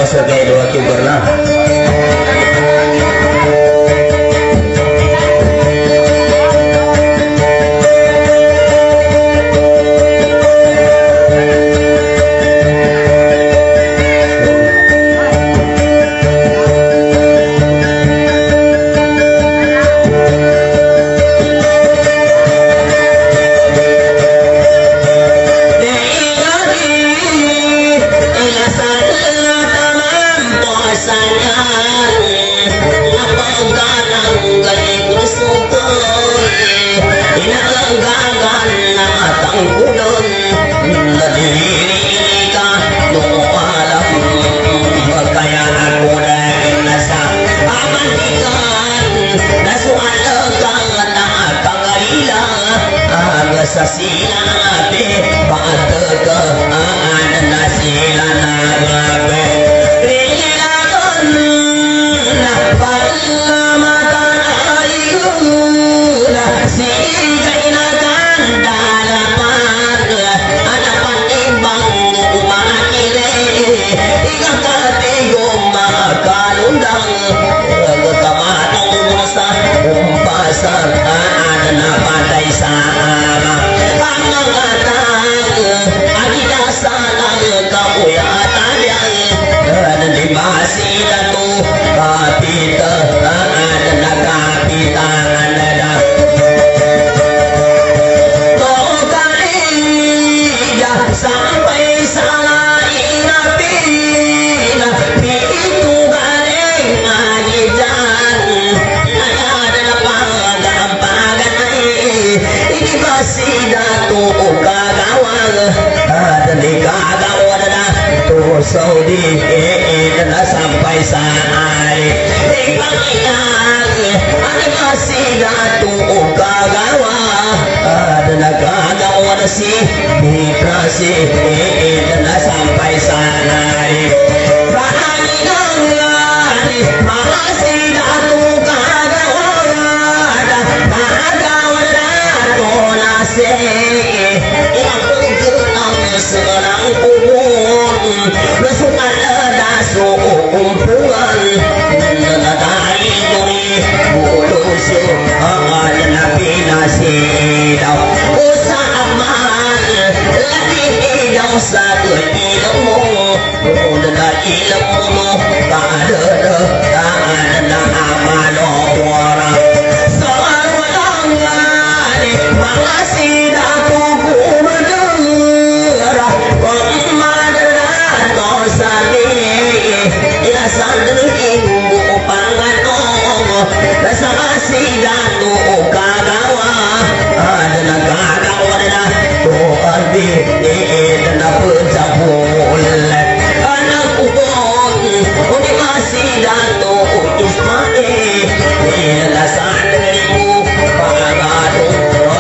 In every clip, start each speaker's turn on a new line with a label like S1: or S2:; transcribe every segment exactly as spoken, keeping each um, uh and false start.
S1: sebagai dua kiberna. Saudi dan sampai saat ada masih datu kagawa dan kagawa si migrasi dan sampai saat masih datu kagawa dan kagawa datu nasi yang bergerak serang kubur Besukan dasu umpuan Nadai duri Bulusu Amal nabi nasidau Usa aman Latih idau satu ilmu Udah ilmu Tak ada Tak ada amal orang Soal wadangan Makasih daku kumendengar Sandal ibu pangan oh rasa kasih datu kagawa ada kagawa dah tuh ardi dan apa cabul anak ubon udah kasih datu Ismail ila sandal ibu pangan oh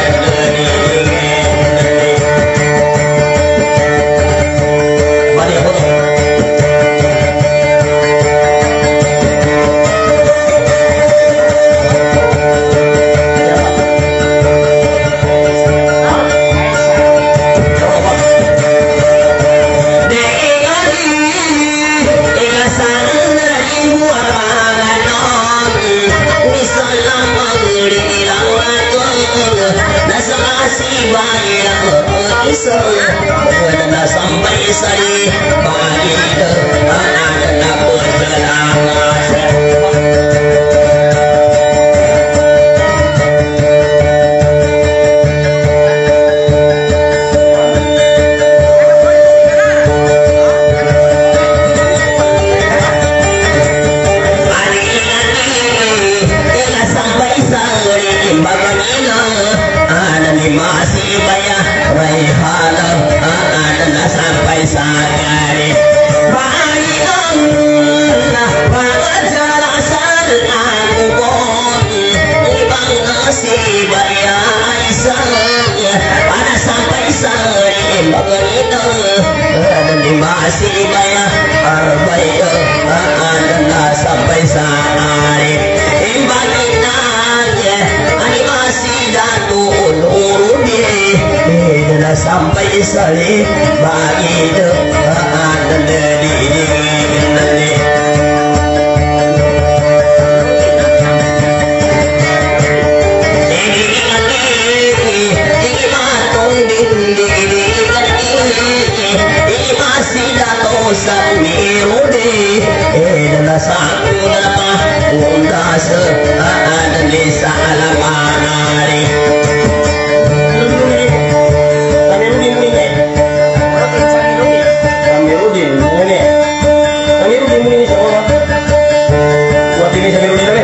S1: sampai sari bagi ada perjalanan sampai sari bagaimana ada masih banyak Raihana ada sampai saat hari Samirudi dan satu nama undas ada di salamari Samirudi ini Samirudi ini Samirudi ini siapa buat ini Samirudi namanya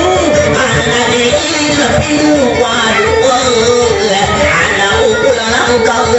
S1: Anak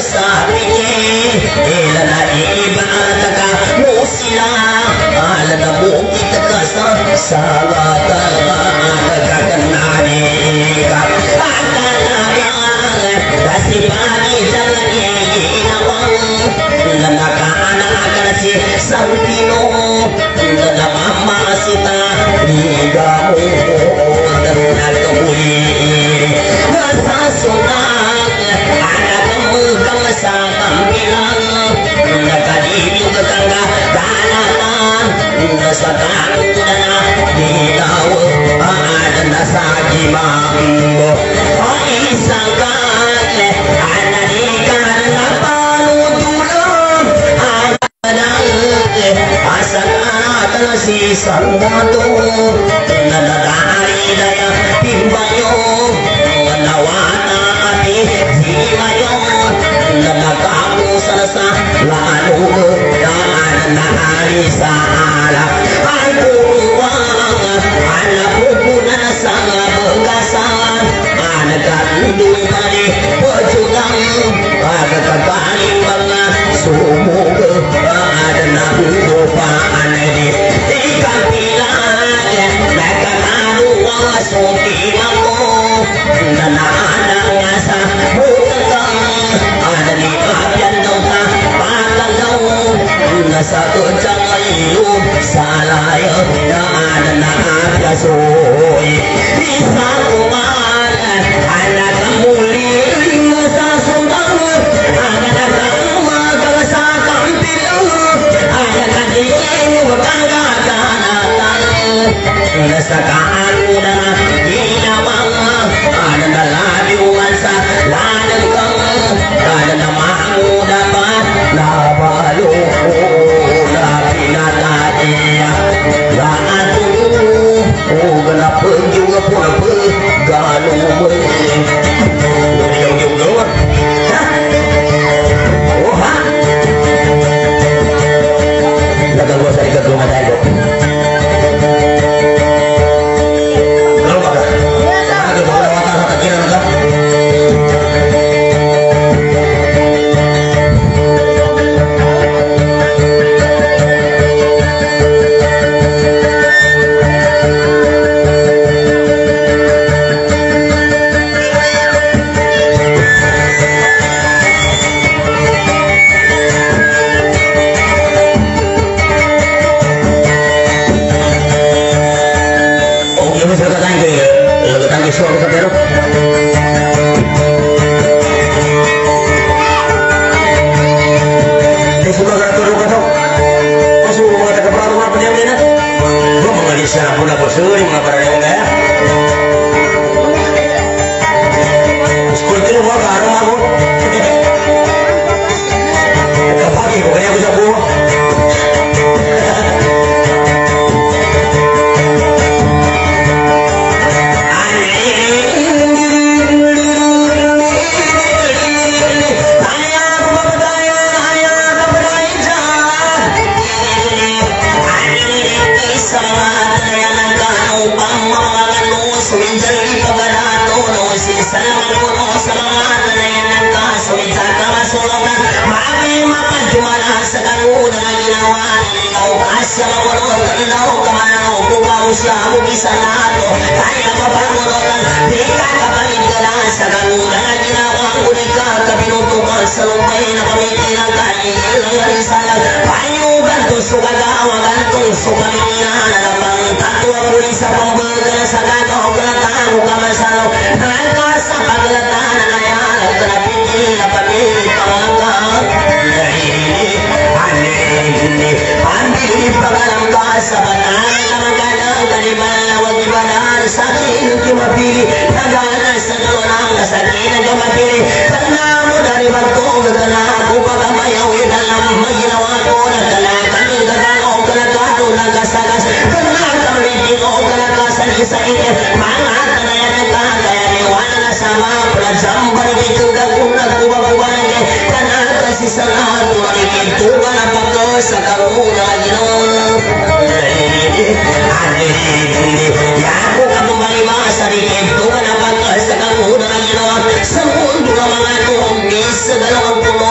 S2: Segala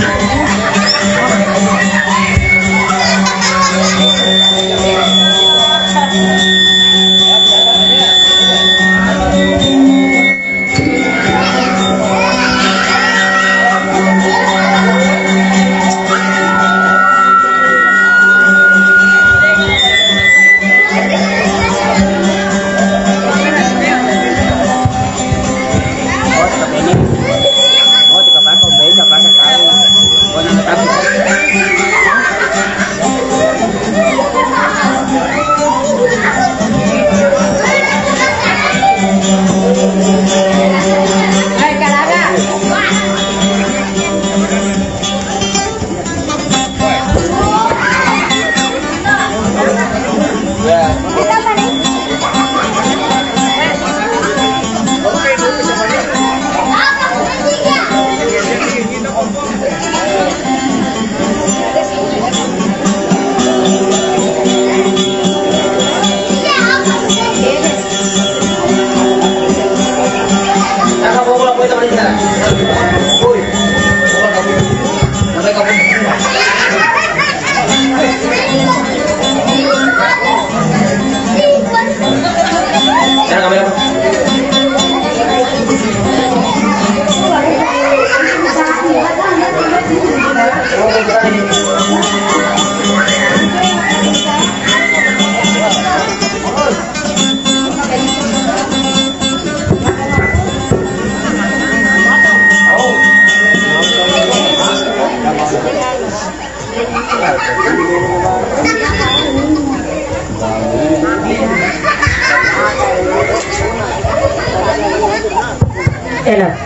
S1: Enak.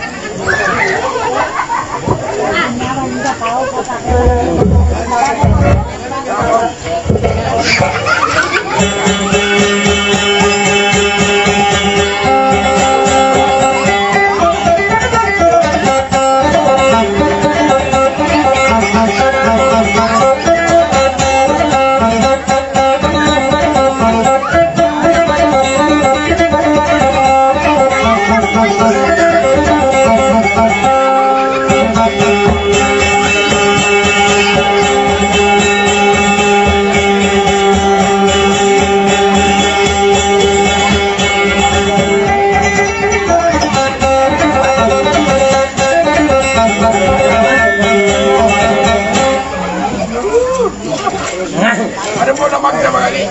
S2: Ada mau nama kita kali?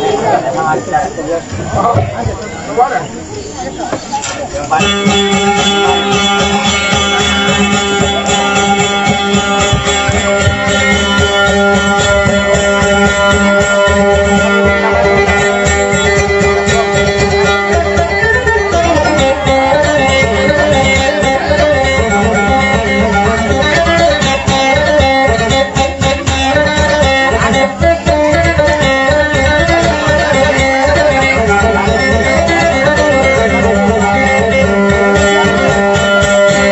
S2: Oh, mana?
S1: Enak.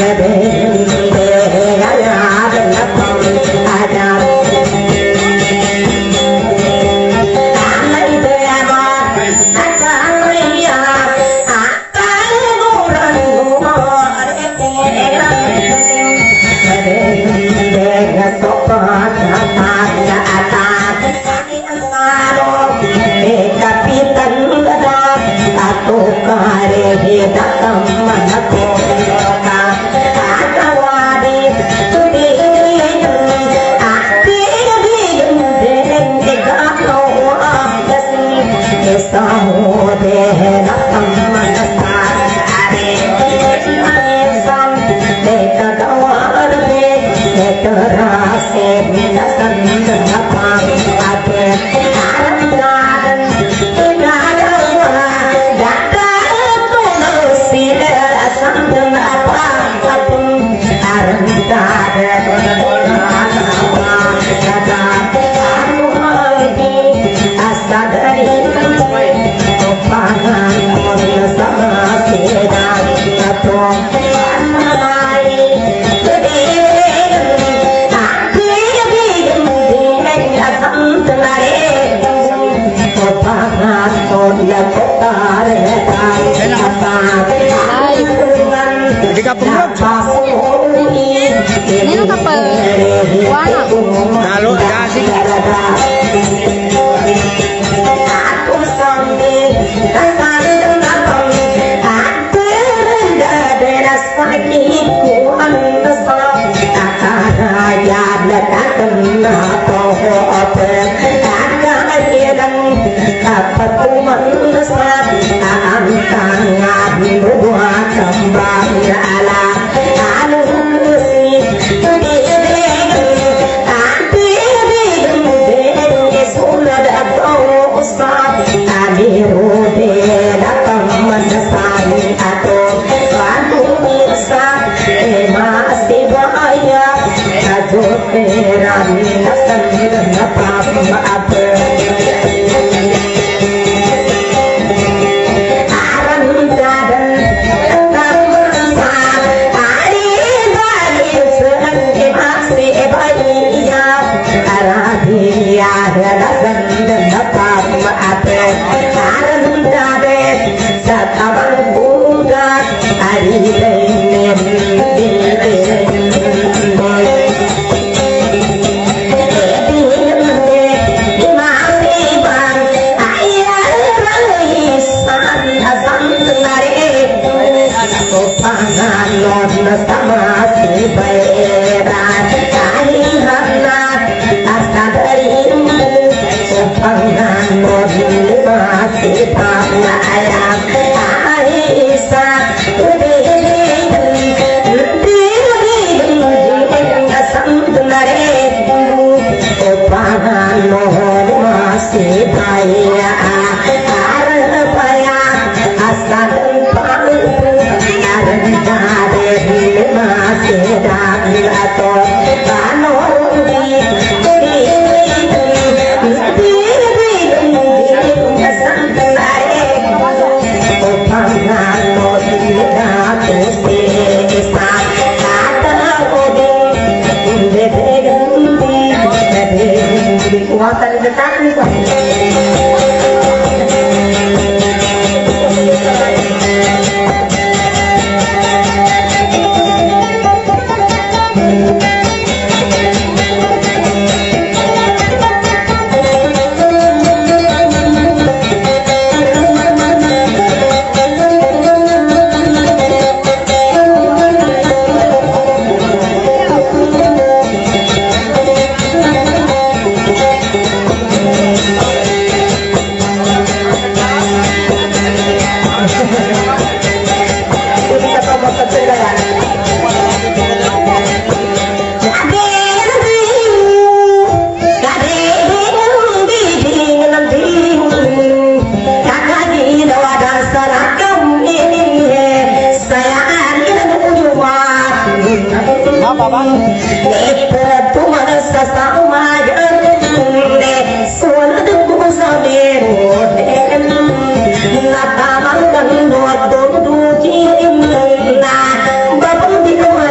S3: Hãy subscribe cho kênh Ghiền Mì Gõ để không bỏ lỡ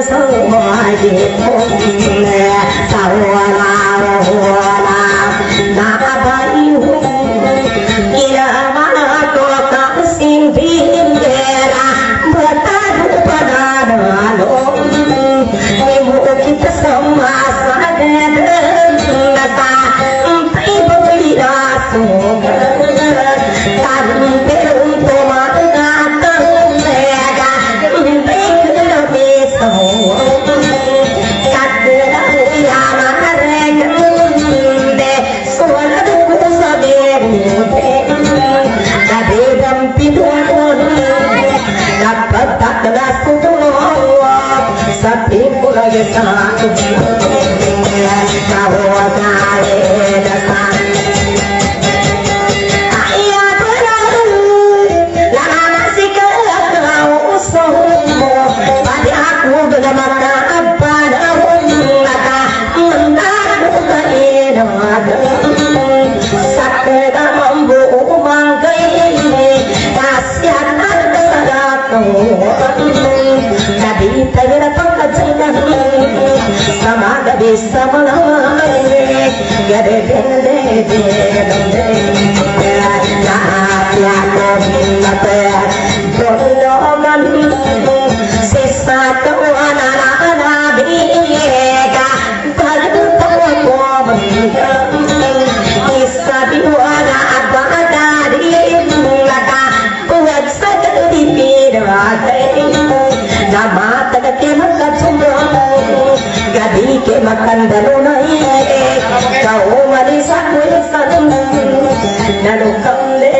S3: makan darunai kau marisa kuisan lalu kamle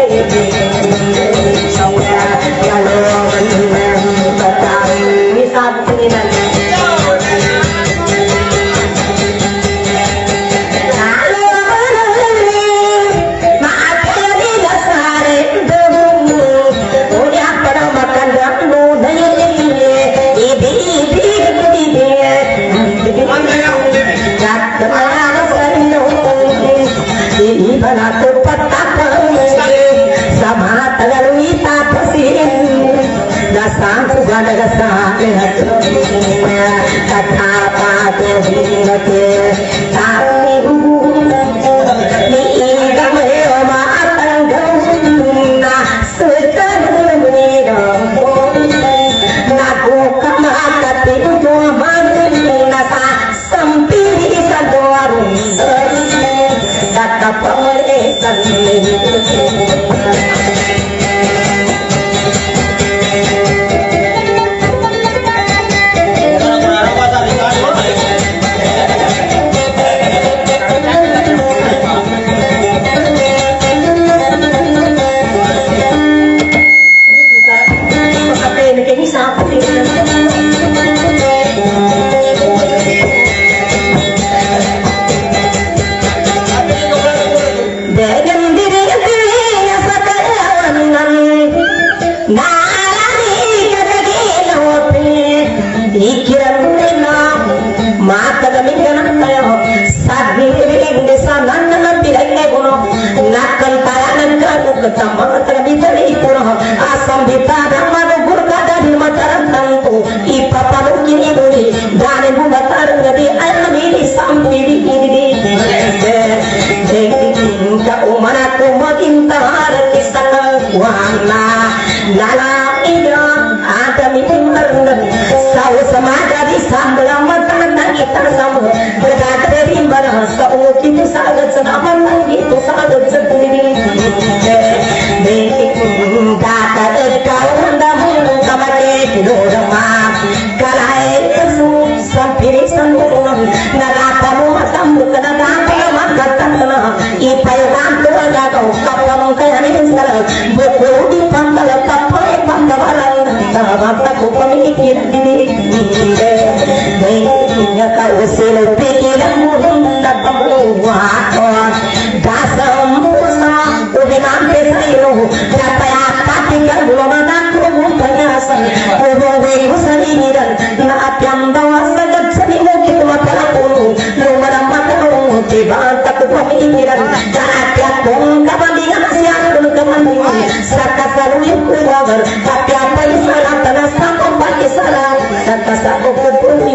S3: sawa kalau menang bisa penginan Balato patapang sama tagalwita pasin dasang sugana dasang katapa to hinate tami ni igame oma atanggang na sutan ni dong na ko kamakati jo man na sa sampiri sa doarung kata peresan ketama terbitari pura asam bitada madugur kada di mataran tangku ipa palukin ibuli dane bubatar ngadi alami sampiri ini di ka umana ko magintar kisana wana nala ida ada mimarnan sau samada di sambalam matan kita sama berkat dari barasa kita sangat senaman itu sangat sendiri kata kau damun kamake dorama kalai su sampiri sanurun narakamu masam kana kana makatan kana ipai rantu ada kau kapal kaya ni sekarang buku di pangkal kapal pangkalan mata ku pemikir diri baiknya kau selesai pikiranmu dapat buat dasam musa udah sampai sayur siapa yang tinggal belum ada kemudian hubung gue sendirian naat yang bawa sangat sedih mungkin makan puluh rumah makan tiba tak pemikiran naat yang pun kabandingan siang pun kemandingan saka selalu yang keluar tapi apa yang salah tanah sama bagi salah kata satu pun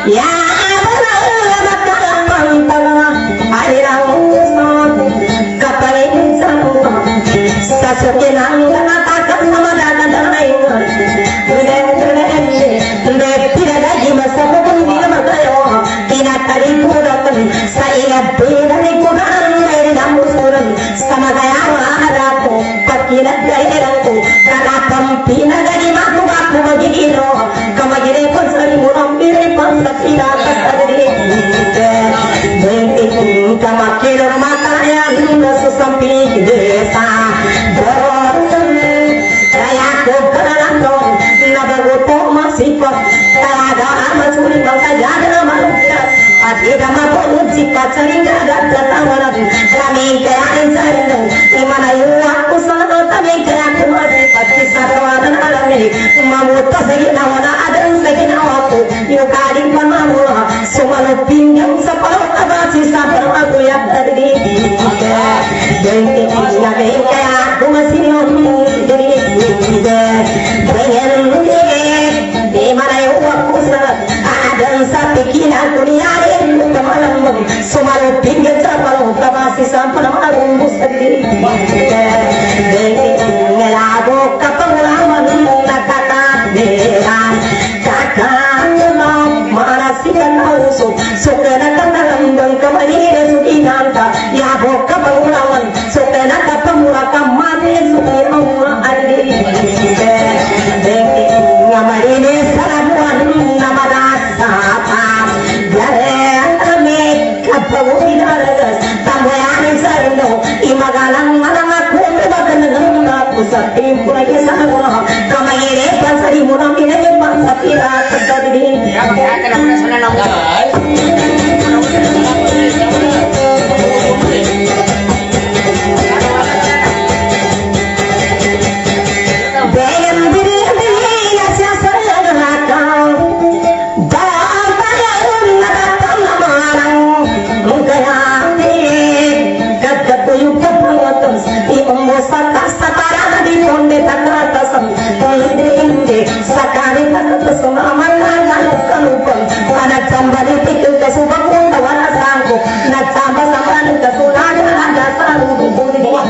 S3: ya benar bakal pantang airang usah kapalin sama sasuke nang katakan sama dagan lain udah udah udah tidak lagi masa pun dia magayo tidak kali kurang saya beda kurang dari namun kurang sama gaya aku pakina gairangku karena pampina dari maku aku begini kamagire pun sari muram bire pasapira kasari benting kamakir mata yang sesampi desa dorong rayaku kerana nabagoto masih kok talaga masuri bangsa jaga manusia adira mapun jika cariga datang kami kaya insano dimana aku selalu kami kaya aku masih pasti sarwanan alami mamuta segina wana ada segina waktu yukari pamamu sumalu pinjam separuh abasi sabar aku yang tadi jadi kaya kaya aku masih ngomong jadi pengen di mana aku selalu ada sapi kina dunia ini kemalam sumalu pinjam separuh abasi sampai malu sendiri ngelago kapengalaman nakata deran kakak mana sih kan usuk sukena katalam dan kembali resuki nanta ya bo kapengalaman sukena kapemuraka mati suki Allah adi ngamari ne sarabuan namada sapa jare ame kapengalaman tamboyan sarno imagalang manang aku bebakan aku satim lagi sana kamere pasari muram ini bangsa pira terjadi
S2: Ya, kita nak sana nak.
S3: Sakari tak tersemua mana lupa anak cambali pikir kesubang tawan asangku nak cambal sampai kesulan ada selalu dibudi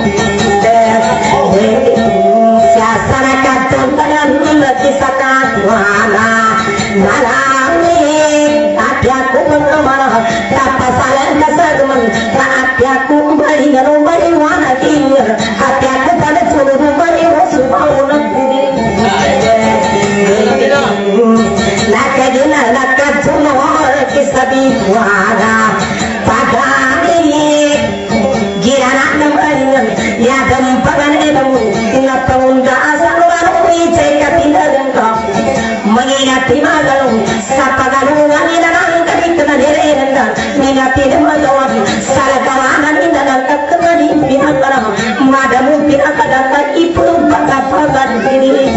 S3: siasana kadang kadang lagi sakat mana nalami hati aku menemani tak pasalan kesedeman hati aku kembali ngerumbai wana kini hati aku pada suruh rumbai wasu paunan budi nakadina nakadsuno kisabi wara pagani girana naman ya dampagan edamu inatawun ka asaluran uiche kapindagan ka mangingati magalong sa pagalungan inanang kadikana nirenan mingati naman salagawanan inanang kakamanin pinakaram madamu pinakadata ipulong pagkapagan diri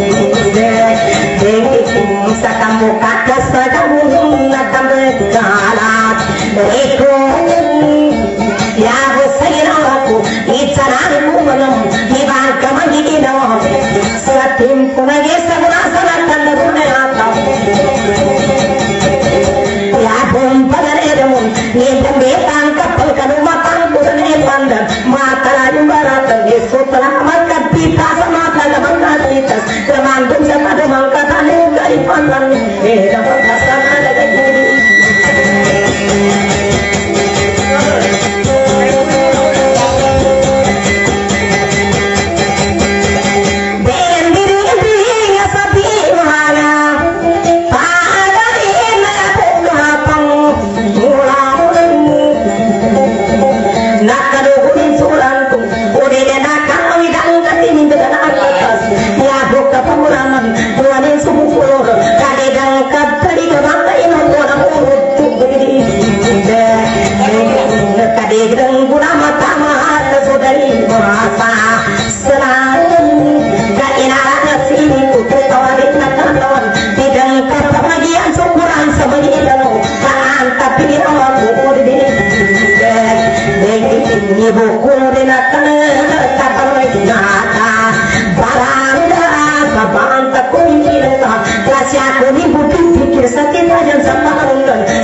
S3: sa kamu kata sadamu natam kalat mereka ya Hussein aku icaranku malam iban kamagi inawa satim kunagi sabuna sanatan dunia atau ya bom padaredamun ni tembetan kapal kanuma tangkuran epandan mata layu baratan isutra makat pita sama kalaman katitas kemandung sama demang katane dari pandan eh dapat pasangan ada gini Aku ni bukan fikir sakit aja sama orang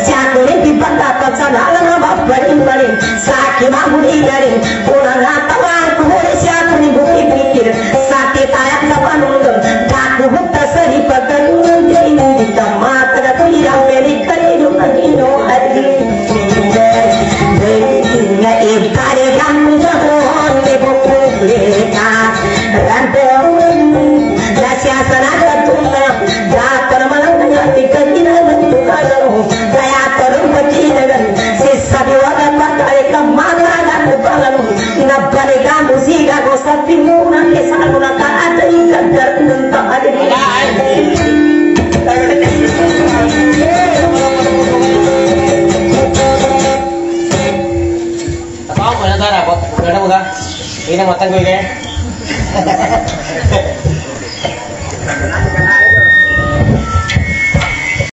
S3: pulang ngatawan kuhuri siapa nih bukti pikir sakit ayak kapan nunggu kaku buta seri pakai nungguin di kamar kada tidak beri kaidu kaidu hati Nga ikare gamu jahon de bukuleka rantau dasya sanada tunna jakar malangnya tikina bentuk kagaro daya terung pecinagan sisa diwagan pakai kemana dan kepalamu nabale gamu siga gosati muna kesaluna ka ada ikan terentang ada di
S1: Apa mana cara buat? Udah udah. Ini matang gue kayak.